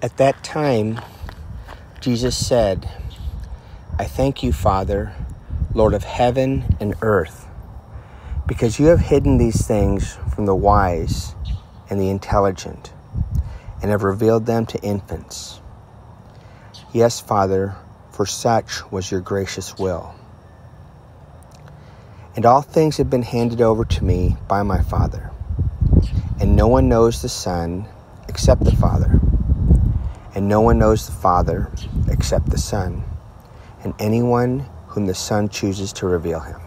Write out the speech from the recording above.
At that time, Jesus said, I thank you, Father, Lord of heaven and earth, because you have hidden these things from the wise and the intelligent, and have revealed them to infants. Yes, Father, for such was your gracious will. And all things have been handed over to me by my Father, and no one knows the Son except the Father, and no one knows the Father except the Son, and anyone whom the Son chooses to reveal him.